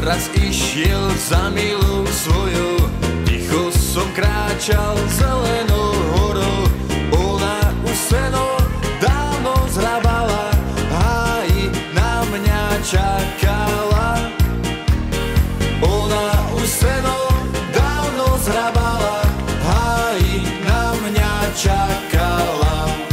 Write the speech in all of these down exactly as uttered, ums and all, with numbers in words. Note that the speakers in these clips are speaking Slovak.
raz išiel za milou svojou, ticho som kráčal zelenou horou. Ona už seno dávno zhrabala, háji na mňa čakala. Ona už seno dávno zhrabala, háji na mňa čakala.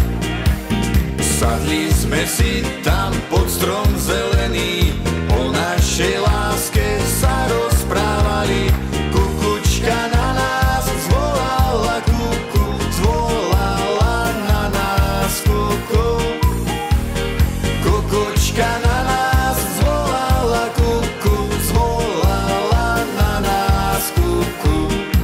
Sadli sme si tam pod strom zelený, o našej láske sa rozprávali. Kukučka na nás zvolala kuku, zvolala na nás kuku. Kukučka na nás zvolala kuku, zvolala na nás kuku.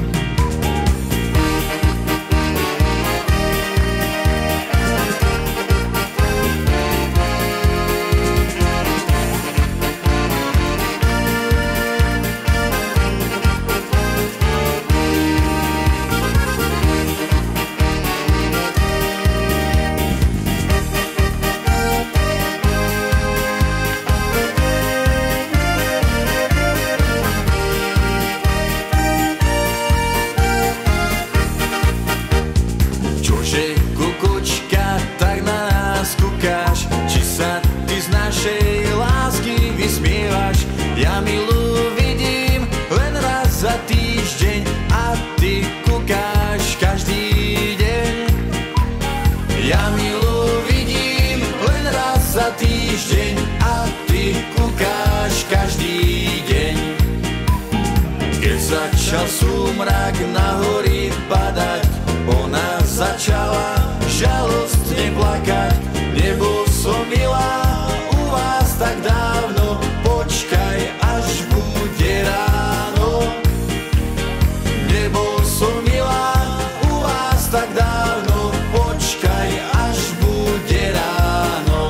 Čože, kukučka, tak na nás kúkaš, či sa ty z našej lásky vysmievaš? Ja milú vidím len raz za týždeň a ty kúkaš každý deň. Ja milú vidím len raz za týždeň a ty kúkaš každý deň. Keď začal súmrak na hory padať, ona začala žalostne plakať. Nebol som milá u vás tak dávno, počkaj, až bude ráno. Nebol som milá u vás tak dávno, počkaj, až bude ráno.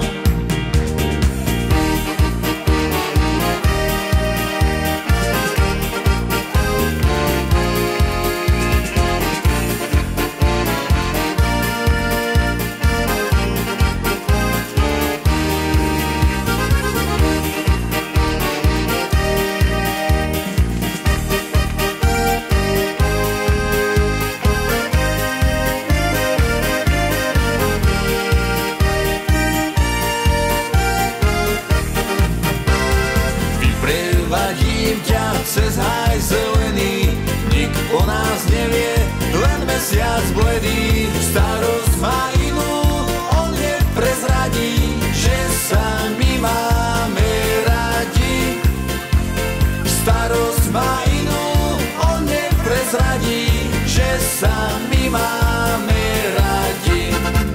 Vyprevadím ťa cez háj zelený, nik o nás nevie, len mesiac bledý. Starosť má inú, on neprezradí, že sa my máme radi. Starosť má inú, on neprezradí, že sa my máme radi.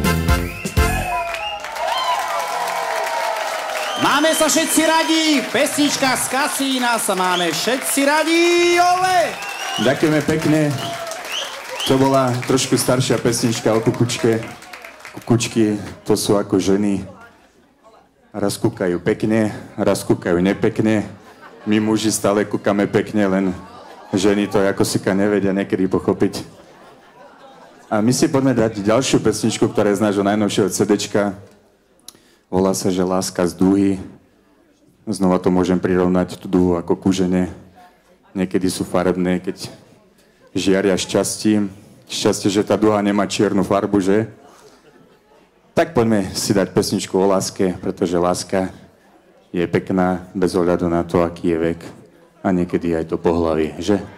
Máme sa všetci radi, pesnička z kasína sa máme všetci radi, ole! Ďakujeme pekne. To bola trošku staršia pesnička o kukučke. Kukučky to sú ako ženy. Raz kúkajú pekne, raz kúkajú nepekne. My muži stále kúkame pekne, len ženy to ako sika nevedia niekedy pochopiť. A my si poďme dať ďalšiu pesničku, ktorá je z nášho najnovšieho cédéčka. Volá sa, že Láska z dúhy. Znova to môžem prirovnať, tú dúhu ako ku žene. Niekedy sú farebné, keď žiaria šťastím. Šťastie, že tá dúha nemá čiernu farbu, že? Tak poďme si dať pesničku o láske, pretože láska je pekná bez ohľadu na to, aký je vek. A niekedy aj to pohlavie, že?